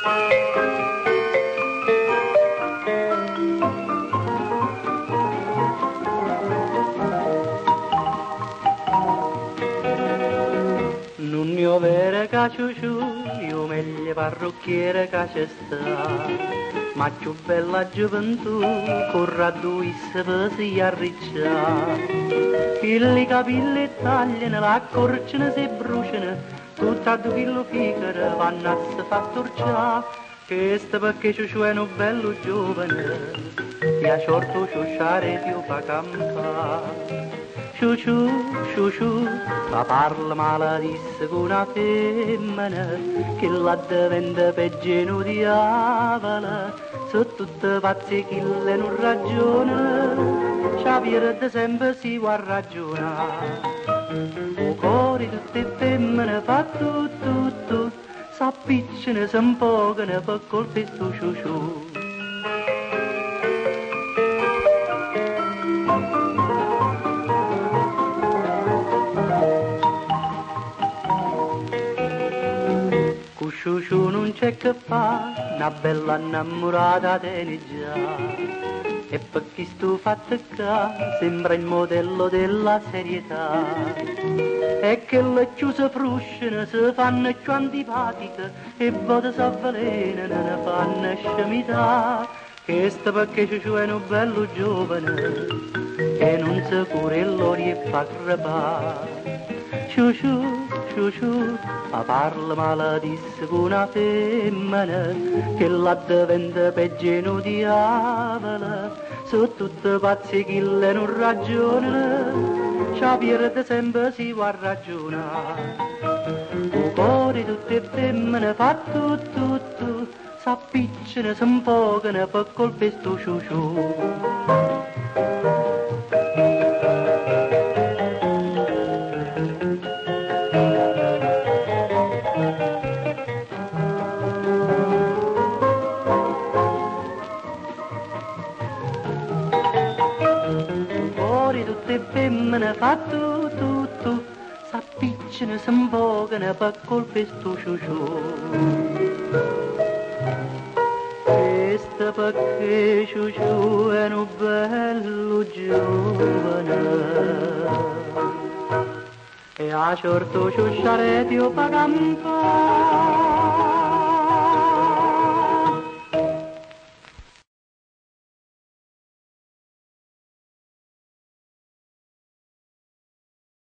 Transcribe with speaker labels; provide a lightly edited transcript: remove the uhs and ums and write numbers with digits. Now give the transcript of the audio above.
Speaker 1: Non io vero caciuciu, io meglio parrucchiere che c'è sta, ma più bella gioventù, corra due per si arriccia. I capelli tagliano, la corcina si bruciano, tutta due chilo ficere vanno a si far torciare. Questo perché ciuciu è un bello giovane, e a certo ciucciare più fa campare. Ciuciu, ciuciu, ma parla male disse con una femmina, che la diventa peggio di diavola, se tutte pazze che le non ragiona, ci pierde sempre si può ragionare. O cuore tutte femmine fa tutto, s'appicciano, s'impogano per colpire sto ciuciu. Ciuciu non c'è che fa, una bella innamorata te già. E perché sto fatto qua, sembra il modello della serietà. E che le chiuse frusciano, si fanno più antipatiche, e volte si avvelenano, ne fanno scemità. Questo perché Ciuciu è un bello giovane, e non si cura il loro e fa crepare. Ciuciu, ciuciu, ma parla male disse con una femmina, che la diventa peggio di diavola, su tutte pazze che le non ragionano, ci pierde sempre si può ragionare. O cuore tutte femmine fa tutto, s'appicciano, s'impogano per colpire sto ciuciu. Tutte femmine fa tutto, s'appicciano, s'imbogano per colpire sto ciuciu. Questo perché ciuciu è un bello giovane, e a certo ciucciare Dio fa campare.